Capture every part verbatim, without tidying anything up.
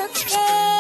बंदूक से।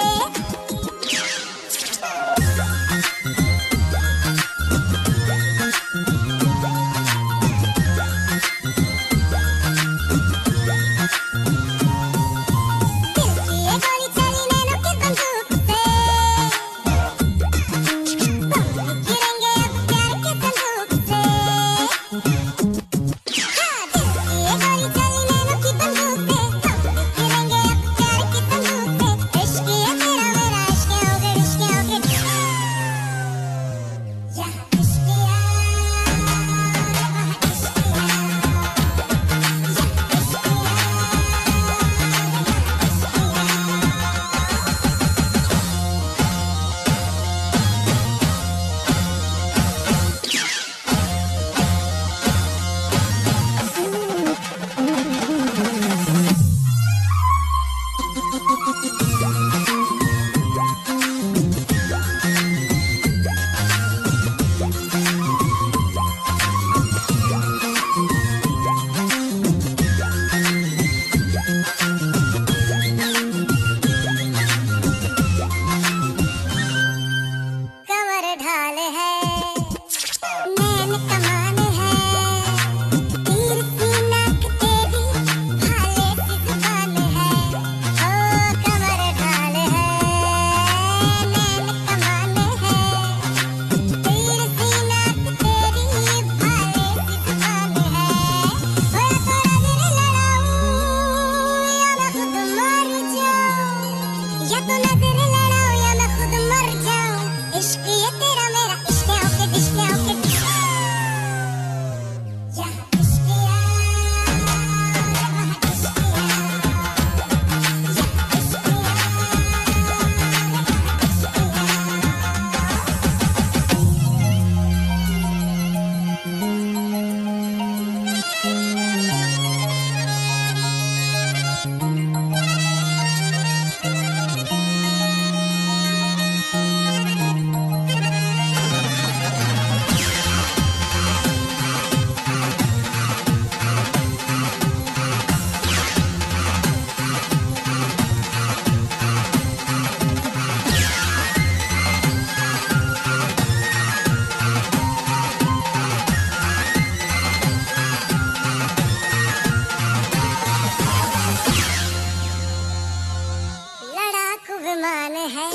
विमान है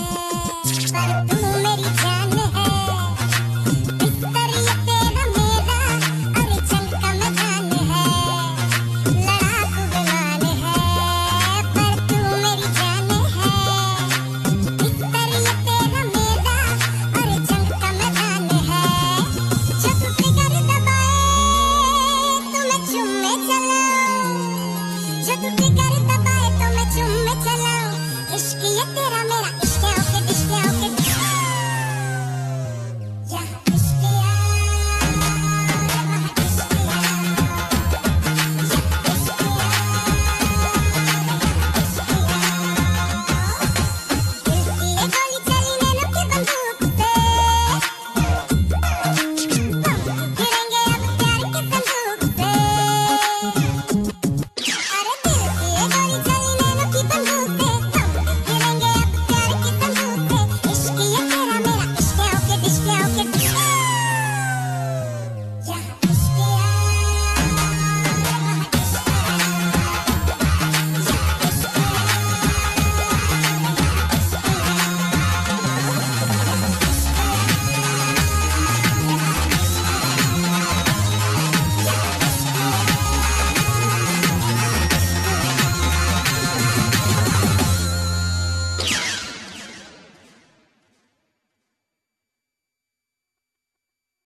पर तू मेरी जान है, बिस्तर ये तेरा मेरा अरे जंग का मैदान है। लड़ाकू विमान है पर तू मेरी जान है, बिस्तर ये तेरा मेरा अरे जंग का मैदान है। जब फिकर दबाए तो मैं चुम्मे चलाऊं, जब फिकर दबाए तो मैं चुम्मे चलाऊं, इश्क ये तेरा